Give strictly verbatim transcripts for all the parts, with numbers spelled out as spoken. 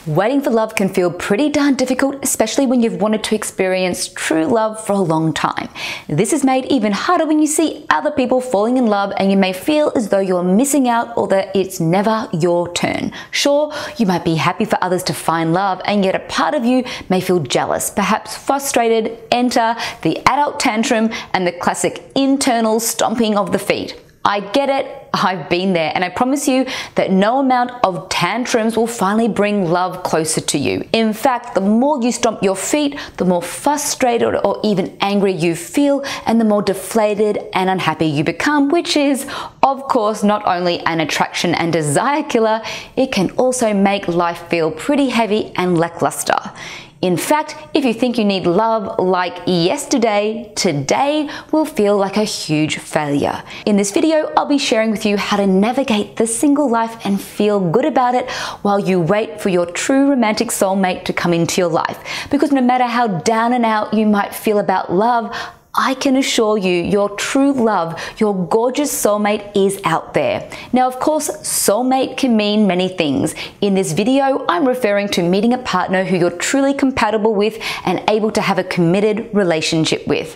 Waiting for love can feel pretty darn difficult, especially when you've wanted to experience true love for a long time. This is made even harder when you see other people falling in love and you may feel as though you're missing out or that it's never your turn. Sure, you might be happy for others to find love, and yet a part of you may feel jealous, perhaps frustrated. Enter the adult tantrum and the classic internal stomping of the feet. I get it, I've been there, and I promise you that no amount of tantrums will finally bring love closer to you. In fact, the more you stomp your feet, the more frustrated or even angry you feel, and the more deflated and unhappy you become, which is, of course, not only an attraction and desire killer, it can also make life feel pretty heavy and lackluster. In fact, if you think you need love like yesterday, today will feel like a huge failure. In this video, I'll be sharing with you how to navigate the single life and feel good about it while you wait for your true romantic soulmate to come into your life. Because no matter how down and out you might feel about love, I can assure you your true love, your gorgeous soulmate is out there. Now, of course, soulmate can mean many things. In this video, I'm referring to meeting a partner who you're truly compatible with and able to have a committed relationship with.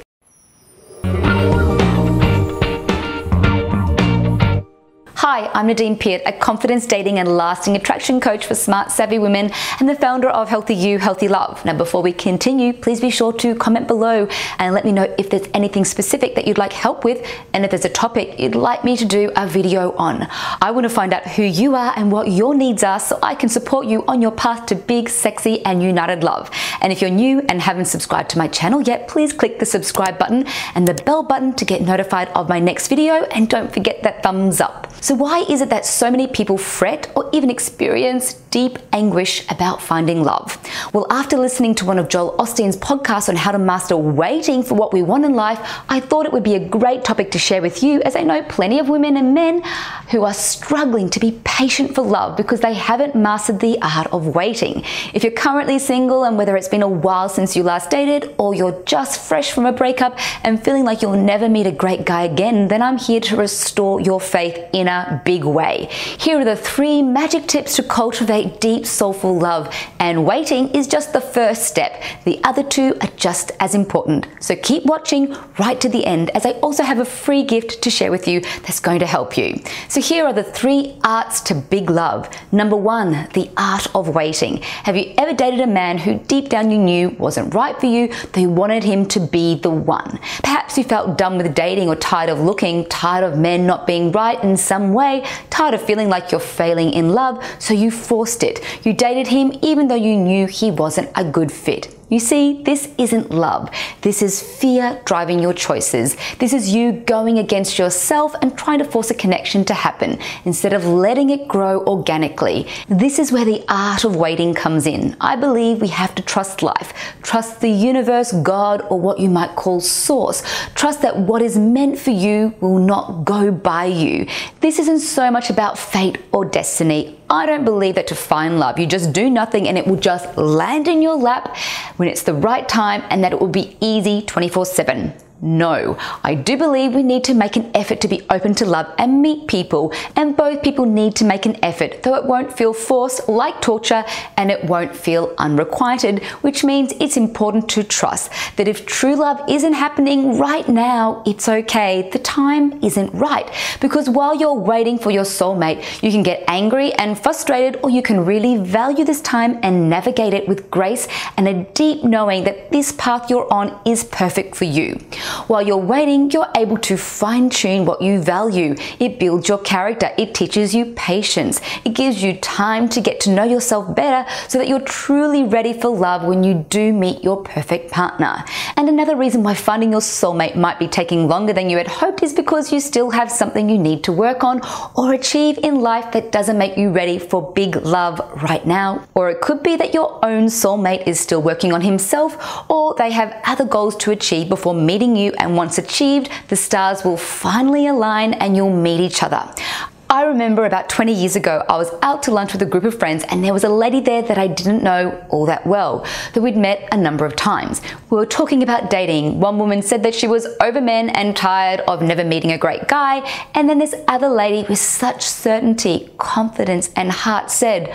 Hi, I'm Nadine Peart, a confidence, dating and lasting attraction coach for smart, savvy women and the founder of Healthy You, Healthy Love. Now, before we continue, please be sure to comment below and let me know if there's anything specific that you'd like help with and if there's a topic you'd like me to do a video on. I want to find out who you are and what your needs are so I can support you on your path to big, sexy and united love. And if you're new and haven't subscribed to my channel yet, please click the subscribe button and the bell button to get notified of my next video, and don't forget that thumbs up. So why is it that so many people fret or even experience deep anguish about finding love? Well, after listening to one of Joel Osteen's podcasts on how to master waiting for what we want in life, I thought it would be a great topic to share with you, as I know plenty of women and men who are struggling to be patient for love because they haven't mastered the art of waiting. If you're currently single, and whether it's been a while since you last dated or you're just fresh from a breakup and feeling like you'll never meet a great guy again, then I'm here to restore your faith in a big way. Here are the three magic tips to cultivate deep, soulful love, and waiting is just the first step. The other two are just as important. So keep watching right to the end, as I also have a free gift to share with you that's going to help you. So here are the three arts to big love. Number one, the art of waiting. Have you ever dated a man who deep down you knew wasn't right for you, though you wanted him to be the one? Perhaps you felt done with dating or tired of looking, tired of men not being right in some way, tired of feeling like you're failing in love, so you forced it. You dated him even though you knew he wasn't a good fit. You see, this isn't love. This is fear driving your choices. This is you going against yourself and trying to force a connection to happen instead of letting it grow organically. This is where the art of waiting comes in. I believe we have to trust life, trust the universe, God, or what you might call source. Trust that what is meant for you will not go by you. This isn't so much about fate or destiny. I don't believe that to find love, you just do nothing and it will just land in your lap when it's the right time, and that it will be easy twenty-four seven. No, I do believe we need to make an effort to be open to love and meet people, and both people need to make an effort, though it won't feel forced like torture and it won't feel unrequited, which means it's important to trust that if true love isn't happening right now, it's okay. The time isn't right, because while you're waiting for your soulmate, you can get angry and frustrated, or you can really value this time and navigate it with grace and a deep knowing that this path you're on is perfect for you. While you're waiting, you're able to fine-tune what you value. It builds your character. It teaches you patience. It gives you time to get to know yourself better so that you're truly ready for love when you do meet your perfect partner. And another reason why finding your soulmate might be taking longer than you had hoped is because you still have something you need to work on or achieve in life that doesn't make you ready for big love right now. Or it could be that your own soulmate is still working on himself, or they have other goals to achieve before meeting you, and once achieved, the stars will finally align and you'll meet each other. I remember about twenty years ago, I was out to lunch with a group of friends, and there was a lady there that I didn't know all that well, that we'd met a number of times. We were talking about dating. One woman said that she was over men and tired of never meeting a great guy, and then this other lady with such certainty, confidence and heart said,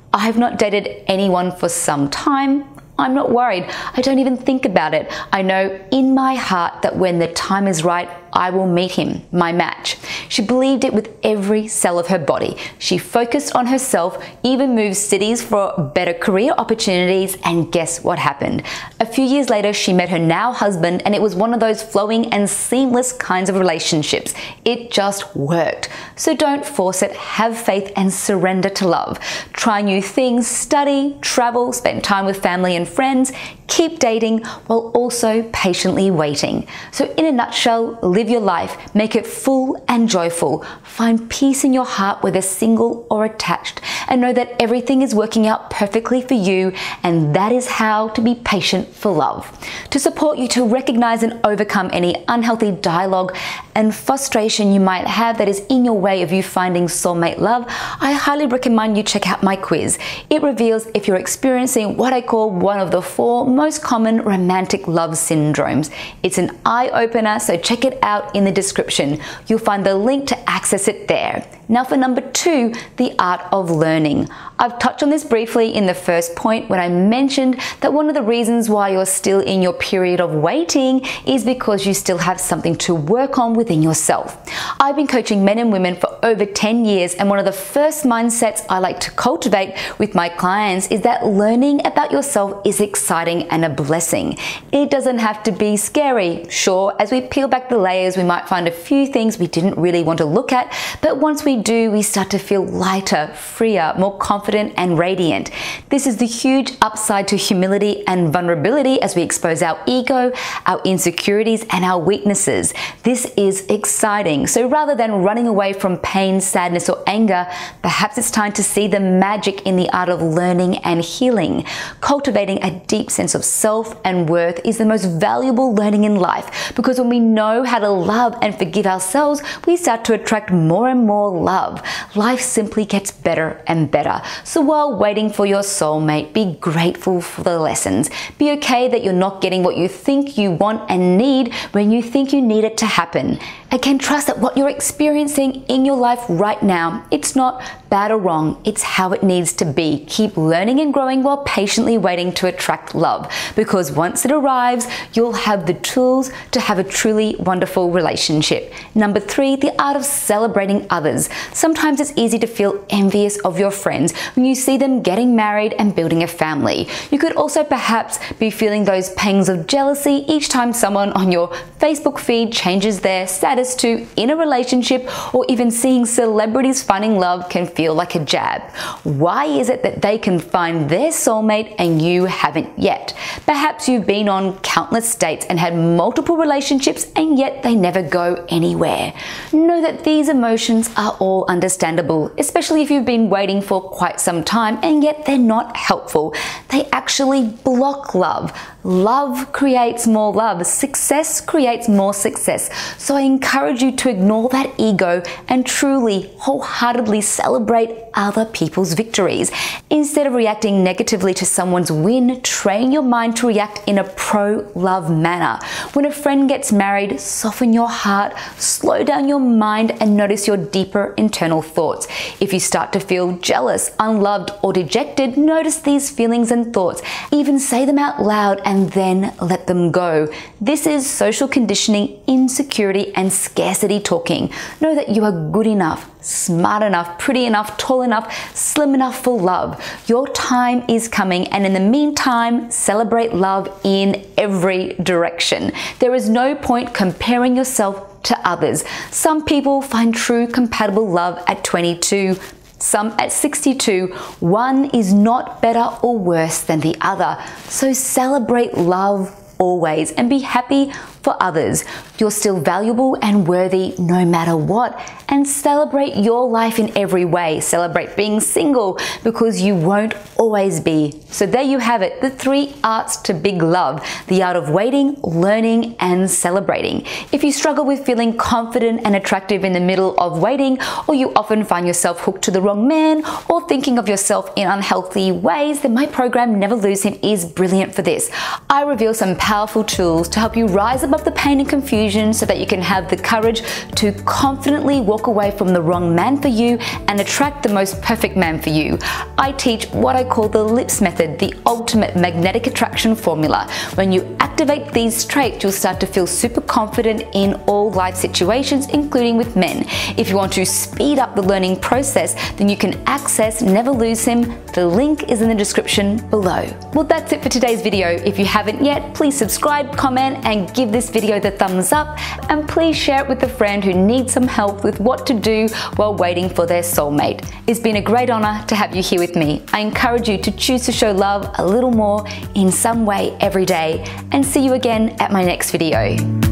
I've not dated anyone for some time. I'm not worried. I don't even think about it. I know in my heart that when the time is right, I will meet him, my match. She believed it with every cell of her body. She focused on herself, even moved cities for better career opportunities, and guess what happened? A few years later, she met her now husband, and it was one of those flowing and seamless kinds of relationships. It just worked. So don't force it. Have faith and surrender to love. Try new things, study, travel, spend time with family and friends. Keep dating while also patiently waiting. So in a nutshell, live your life, make it full and joyful. Find peace in your heart whether single or attached, and know that everything is working out perfectly for you, and that is how to be patient for love. To support you to recognize and overcome any unhealthy dialogue and frustration you might have that is in your way of you finding soulmate love, I highly recommend you check out my quiz. It reveals if you're experiencing what I call one of the four most common romantic love syndromes. It's an eye-opener, so check it out in the description. You'll find the link to access it there. Now for number two, the art of learning. I've touched on this briefly in the first point when I mentioned that one of the reasons why you're still in your period of waiting is because you still have something to work on within yourself. I've been coaching men and women for over ten years, and one of the first mindsets I like to cultivate with my clients is that learning about yourself is exciting and a blessing. It doesn't have to be scary. Sure, as we peel back the layers, we might find a few things we didn't really want to look at, but once we do, we start to feel lighter, freer, more confident, and radiant. This is the huge upside to humility and vulnerability as we expose our ego, our insecurities, and our weaknesses. This is exciting. So rather than running away from pain, sadness, or anger, perhaps it's time to see the magic in the art of learning and healing. Cultivating a deep sense of self and worth is the most valuable learning in life, because when we know how to love and forgive ourselves, we start to attract more and more love. Life simply gets better and better. So while waiting for your soulmate, be grateful for the lessons. Be okay that you're not getting what you think you want and need when you think you need it to happen. Again, trust that what you're experiencing in your life right now, it's not bad or wrong, it's how it needs to be. Keep learning and growing while patiently waiting to attract love, because once it arrives, you'll have the tools to have a truly wonderful relationship. Number three, the art of celebrating others. Sometimes it's easy to feel envious of your friends when you see them getting married and building a family. You could also perhaps be feeling those pangs of jealousy each time someone on your Facebook feed changes their status to in a relationship, or even seeing celebrities finding love can feel like a jab. Why is it that they can find their soulmate and you haven't yet? Perhaps you've been on countless dates and had multiple relationships, and yet they never go anywhere. Know that these emotions are all understandable, especially if you've been waiting for quite some time and yet they're not helpful. They actually block love. Love creates more love. Success creates more success. So I encourage you to ignore that ego and truly, wholeheartedly celebrate other people's victories. Instead of reacting negatively to someone's win, train your mind to react in a pro-love manner. When a friend gets married, soften your heart, slow down your mind, and notice your deeper internal thoughts. If you start to feel jealous, unloved, or dejected, notice these feelings and thoughts. Even say them out loud and then let them go. This is social conditioning, insecurity, and scarcity talking. Know that you are good enough, smart enough, pretty enough, tall enough, slim enough for love. Your time is coming, and in the meantime, celebrate love in every direction. There is no point comparing yourself to others. Some people find true compatible love at twenty-two, some at sixty-two. One is not better or worse than the other. So celebrate love always and be happy for others. You're still valuable and worthy no matter what, and celebrate your life in every way. Celebrate being single, because you won't always be. So there you have it, the three arts to big love: the art of waiting, learning, and celebrating. If you struggle with feeling confident and attractive in the middle of waiting, or you often find yourself hooked to the wrong man, or thinking of yourself in unhealthy ways, then my program Never Lose Him is brilliant for this. I reveal some powerful tools to help you rise above of the pain and confusion so that you can have the courage to confidently walk away from the wrong man for you and attract the most perfect man for you. I teach what I call the LIPS method, the ultimate magnetic attraction formula. When you activate these traits, you'll start to feel super confident in all life situations, including with men. If you want to speed up the learning process, then you can access Never Lose Him. The link is in the description below. Well, that's it for today's video. If you haven't yet, please subscribe, comment, and give this video the thumbs up. And please share it with a friend who needs some help with what to do while waiting for their soulmate. It's been a great honor to have you here with me. I encourage you to choose to show love a little more in some way every day, and see you again at my next video.